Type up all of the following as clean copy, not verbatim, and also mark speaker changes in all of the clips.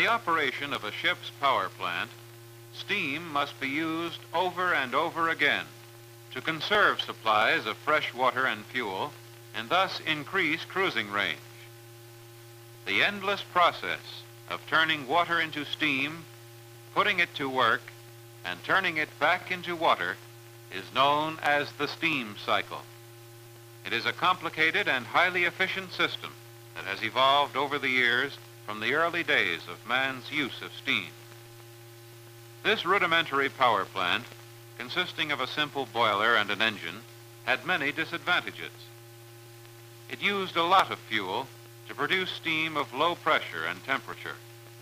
Speaker 1: operation of a ship's power plant, steam must be used over and over again to conserve supplies of fresh water and fuel and thus increase cruising range. The endless process of turning water into steam, putting it to work, and turning it back into water is known as the steam cycle. It is a complicated and highly efficient system that has evolved over the years from the early days of man's use of steam. This rudimentary power plant, consisting of a simple boiler and an engine, had many disadvantages. It used a lot of fuel to produce steam of low pressure and temperature.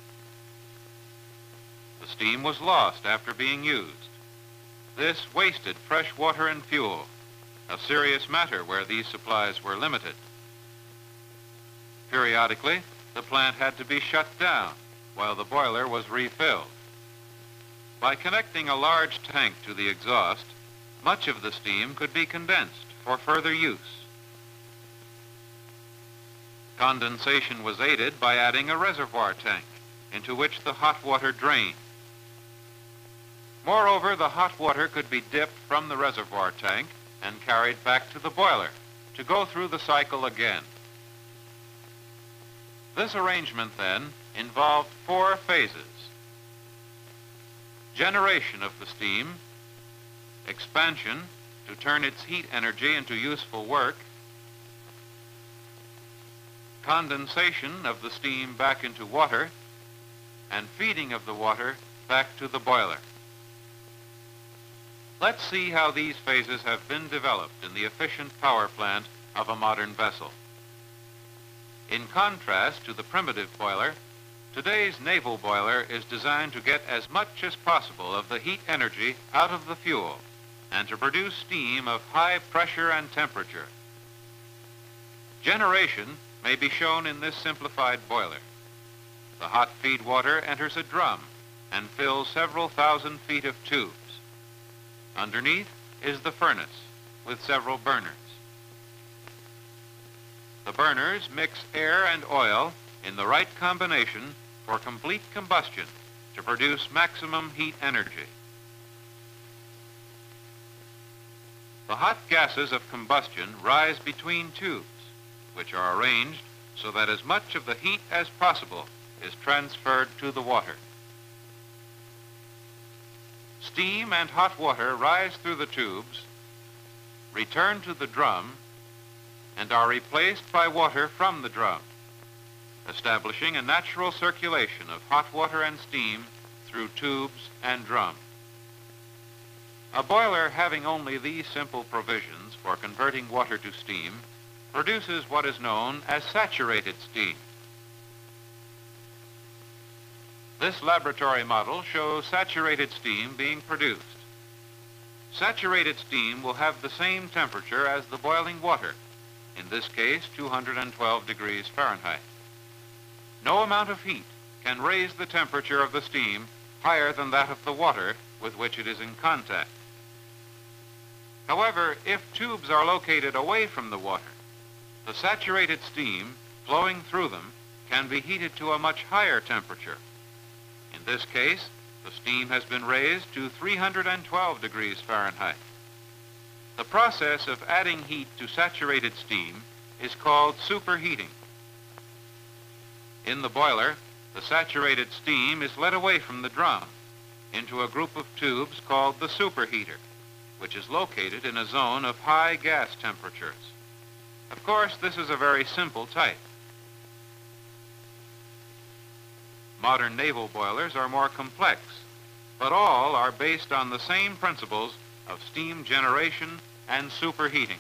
Speaker 1: The steam was lost after being used. This wasted fresh water and fuel, a serious matter where these supplies were limited. Periodically, the plant had to be shut down while the boiler was refilled. By connecting a large tank to the exhaust, much of the steam could be condensed for further use. Condensation was aided by adding a reservoir tank into which the hot water drained. Moreover, the hot water could be dipped from the reservoir tank and carried back to the boiler to go through the cycle again. This arrangement, then, involved 4 phases: generation of the steam, expansion to turn its heat energy into useful work, condensation of the steam back into water, and feeding of the water back to the boiler. Let's see how these phases have been developed in the efficient power plant of a modern vessel. In contrast to the primitive boiler, today's naval boiler is designed to get as much as possible of the heat energy out of the fuel and to produce steam of high pressure and temperature. Generation may be shown in this simplified boiler. The hot feed water enters a drum and fills several thousand feet of tubes. Underneath is the furnace with several burners. The burners mix air and oil in the right combination for complete combustion to produce maximum heat energy. The hot gases of combustion rise between tubes, which are arranged so that as much of the heat as possible is transferred to the water. Steam and hot water rise through the tubes, return to the drum, and are replaced by water from the drum, establishing a natural circulation of hot water and steam through tubes and drum. A boiler having only these simple provisions for converting water to steam produces what is known as saturated steam. This laboratory model shows saturated steam being produced. Saturated steam will have the same temperature as the boiling water, in this case 212 degrees Fahrenheit. No amount of heat can raise the temperature of the steam higher than that of the water with which it is in contact. However, if tubes are located away from the water, the saturated steam flowing through them can be heated to a much higher temperature. In this case, the steam has been raised to 312 degrees Fahrenheit. The process of adding heat to saturated steam is called superheating. In the boiler, the saturated steam is led away from the drum into a group of tubes called the superheater, which is located in a zone of high gas temperatures. Of course, this is a very simple type. Modern naval boilers are more complex, but all are based on the same principles of steam generation and superheating.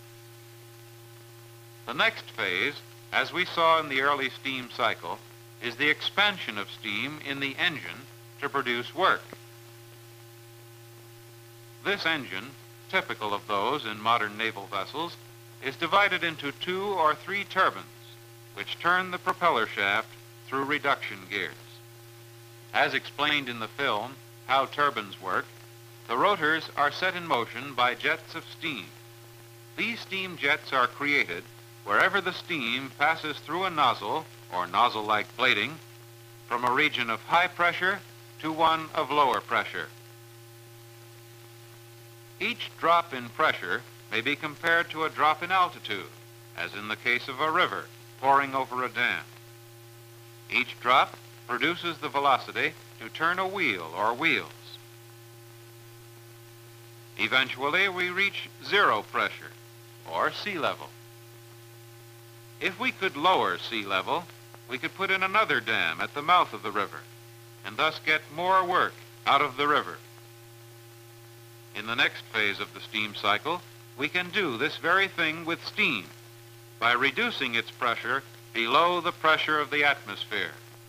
Speaker 1: The next phase, as we saw in the early steam cycle, is the expansion of steam in the engine to produce work. This engine, typical of those in modern naval vessels, is divided into 2 or 3 turbines, which turn the propeller shaft through reduction gears. As explained in the film, How Turbines Work, the rotors are set in motion by jets of steam. These steam jets are created wherever the steam passes through a nozzle or nozzle-like plating from a region of high pressure to one of lower pressure. Each drop in pressure may be compared to a drop in altitude, as in the case of a river pouring over a dam. Each drop produces the velocity to turn a wheel or wheels. Eventually, we reach zero pressure, or sea level. If we could lower sea level, we could put in another dam at the mouth of the river, and thus get more work out of the river. In the next phase of the steam cycle, we can do this very thing with steam by reducing its pressure below the pressure of the atmosphere.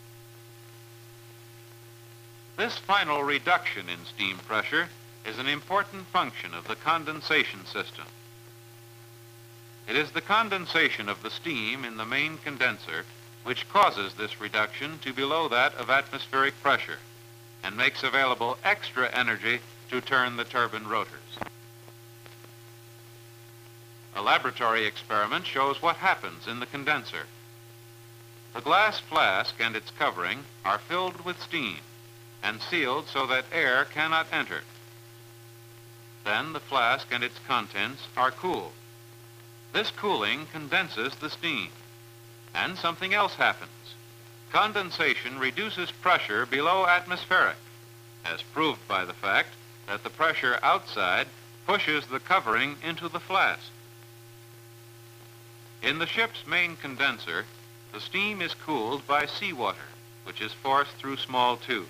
Speaker 1: This final reduction in steam pressure is an important function of the condensation system. It is the condensation of the steam in the main condenser which causes this reduction to below that of atmospheric pressure and makes available extra energy to turn the turbine rotors. A laboratory experiment shows what happens in the condenser. The glass flask and its covering are filled with steam and sealed so that air cannot enter. Then the flask and its contents are cooled. This cooling condenses the steam, and something else happens. Condensation reduces pressure below atmospheric, as proved by the fact that the pressure outside pushes the covering into the flask. In the ship's main condenser, the steam is cooled by seawater, which is forced through small tubes.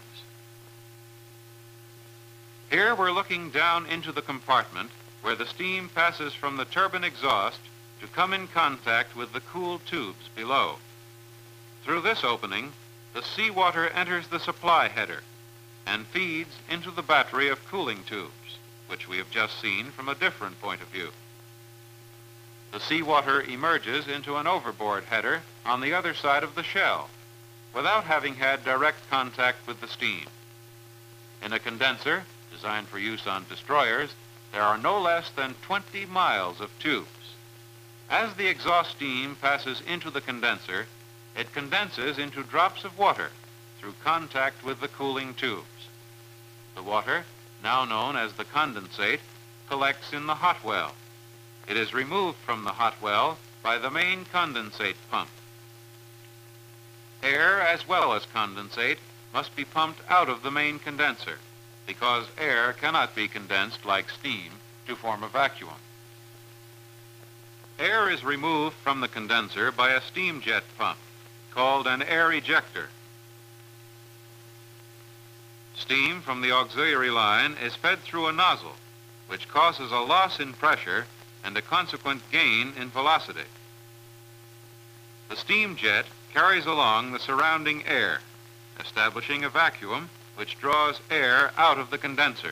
Speaker 1: Here we're looking down into the compartment where the steam passes from the turbine exhaust to come in contact with the cooled tubes below. Through this opening, the seawater enters the supply header and feeds into the battery of cooling tubes, which we have just seen from a different point of view. The seawater emerges into an overboard header on the other side of the shell, without having had direct contact with the steam. In a condenser, designed for use on destroyers, there are no less than 20 miles of tubes. As the exhaust steam passes into the condenser, it condenses into drops of water through contact with the cooling tubes. The water, now known as the condensate, collects in the hot well. It is removed from the hot well by the main condensate pump. Air as well as condensate must be pumped out of the main condenser, because air cannot be condensed like steam to form a vacuum. Air is removed from the condenser by a steam jet pump called an air ejector. Steam from the auxiliary line is fed through a nozzle, which causes a loss in pressure and a consequent gain in velocity. The steam jet carries along the surrounding air, establishing a vacuum which draws air out of the condenser.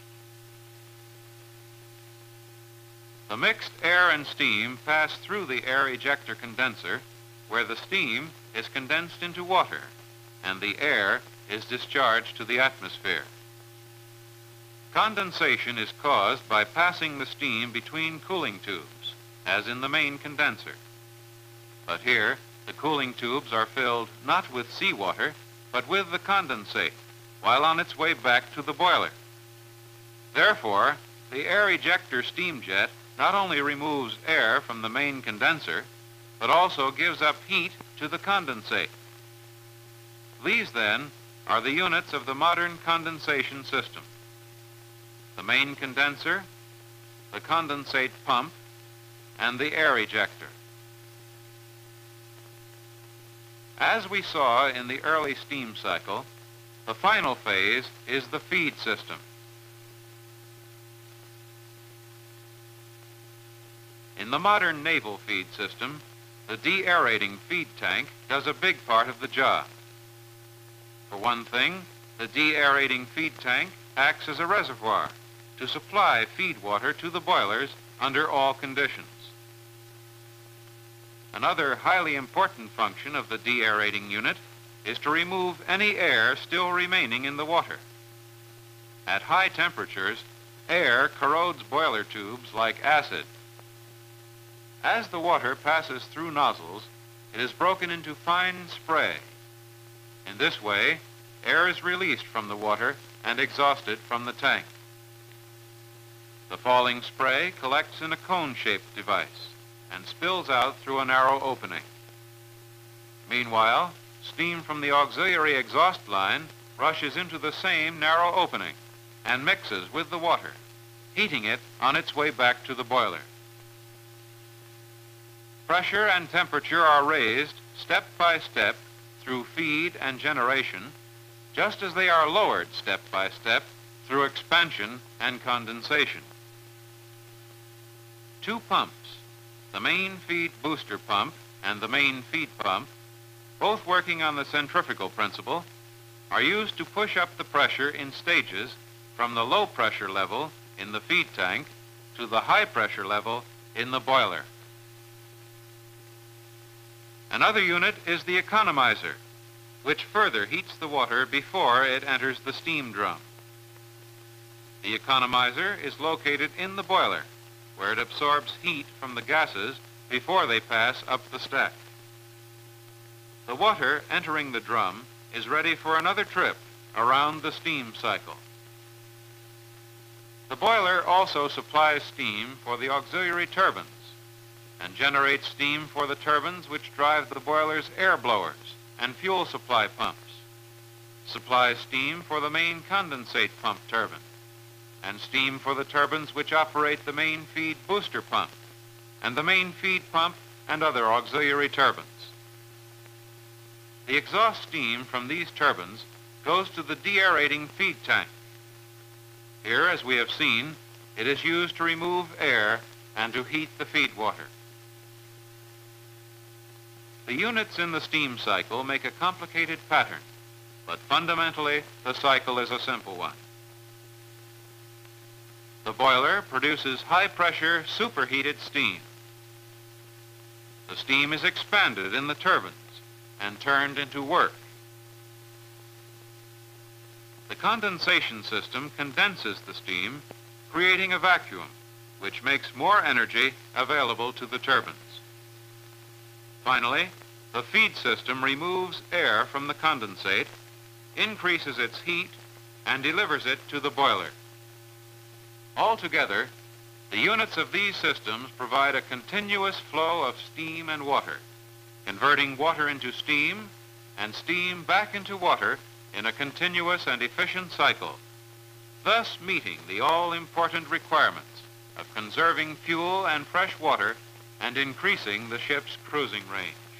Speaker 1: The mixed air and steam pass through the air ejector condenser, where the steam is condensed into water and the air is discharged to the atmosphere. Condensation is caused by passing the steam between cooling tubes, as in the main condenser. But here, the cooling tubes are filled not with seawater, but with the condensate, while on its way back to the boiler. Therefore, the air ejector steam jet not only removes air from the main condenser, but also gives up heat to the condensate. These, then, are the units of the modern condensation system: the main condenser, the condensate pump, and the air ejector. As we saw in the early steam cycle, the final phase is the feed system. In the modern naval feed system, the de-aerating feed tank does a big part of the job. For one thing, the de-aerating feed tank acts as a reservoir to supply feed water to the boilers under all conditions. Another highly important function of the de-aerating unit is to remove any air still remaining in the water. At high temperatures, air corrodes boiler tubes like acid. As the water passes through nozzles, it is broken into fine spray. In this way, air is released from the water and exhausted from the tank. The falling spray collects in a cone-shaped device and spills out through a narrow opening. Meanwhile, steam from the auxiliary exhaust line rushes into the same narrow opening and mixes with the water, heating it on its way back to the boiler. Pressure and temperature are raised step by step through feed and generation, just as they are lowered step by step through expansion and condensation. Two pumps, the main feed booster pump and the main feed pump, both working on the centrifugal principle, are used to push up the pressure in stages from the low pressure level in the feed tank to the high pressure level in the boiler. Another unit is the economizer, which further heats the water before it enters the steam drum. The economizer is located in the boiler, where it absorbs heat from the gases before they pass up the stack. The water entering the drum is ready for another trip around the steam cycle. The boiler also supplies steam for the auxiliary turbines and generates steam for the turbines which drive the boiler's air blowers and fuel supply pumps, supplies steam for the main condensate pump turbine, and steam for the turbines which operate the main feed booster pump and the main feed pump and other auxiliary turbines. The exhaust steam from these turbines goes to the deaerating feed tank. Here, as we have seen, it is used to remove air and to heat the feed water. The units in the steam cycle make a complicated pattern, but fundamentally the cycle is a simple one. The boiler produces high-pressure superheated steam. The steam is expanded in the turbines and turned into work. The condensation system condenses the steam, creating a vacuum, which makes more energy available to the turbines. Finally, the feed system removes air from the condensate, increases its heat, and delivers it to the boiler. Altogether, the units of these systems provide a continuous flow of steam and water, converting water into steam and steam back into water in a continuous and efficient cycle, thus meeting the all-important requirements of conserving fuel and fresh water and increasing the ship's cruising range.